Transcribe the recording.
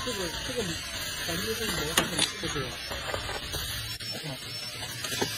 这个感觉这个模式很特别。